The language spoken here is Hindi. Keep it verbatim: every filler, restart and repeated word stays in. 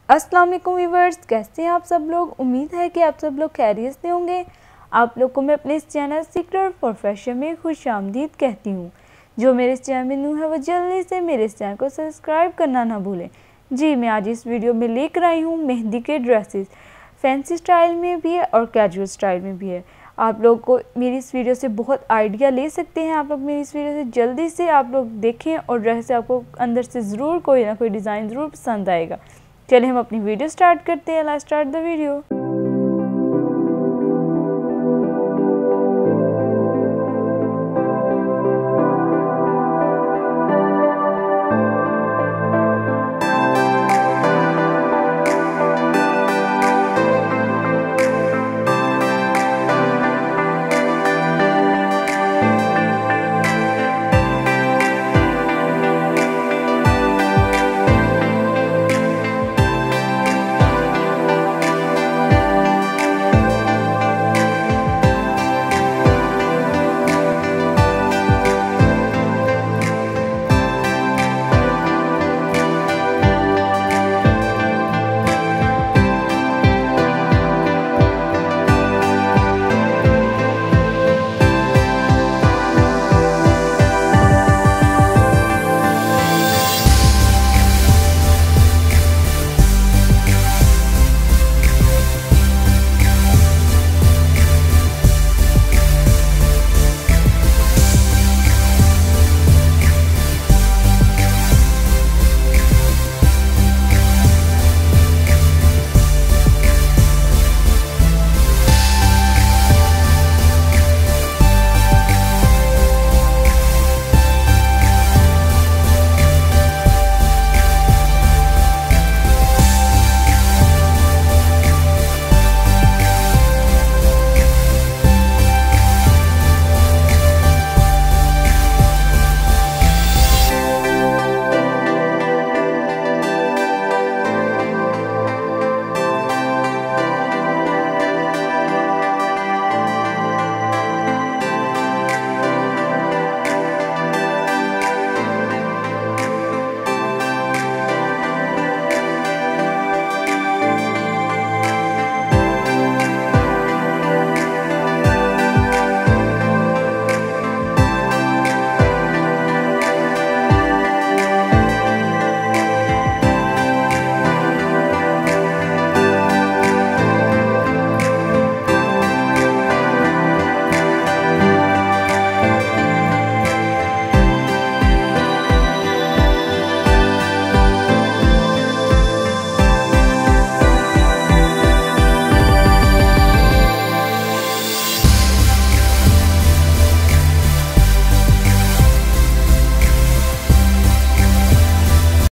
अस्सलाम वालेकुम व्यूअर्स, कैसे हैं आप सब लोग। उम्मीद है कि आप सब लोग खैरियत से होंगे। आप लोग को मैं अपने इस चैनल सीक्रेट प्रोफेशन में खुशामदीद कहती हूँ। जो मेरे इस चैनल में न्यू है वो जल्दी से मेरे इस चैनल को सब्सक्राइब करना ना भूलें। जी, मैं आज इस वीडियो में लेकर आई हूँ मेहंदी के ड्रेसेस। फैंसी स्टाइल में भी है और कैजुअल स्टाइल में भी है। आप लोग को मेरी इस वीडियो से बहुत आइडिया ले सकते हैं। आप लोग मेरी इस वीडियो से जल्दी से आप लोग देखें और ड्रेस से आपको अंदर से ज़रूर कोई ना कोई डिज़ाइन ज़रूर पसंद आएगा। चलिए हम अपनी वीडियो स्टार्ट करते हैं। Let's start the video.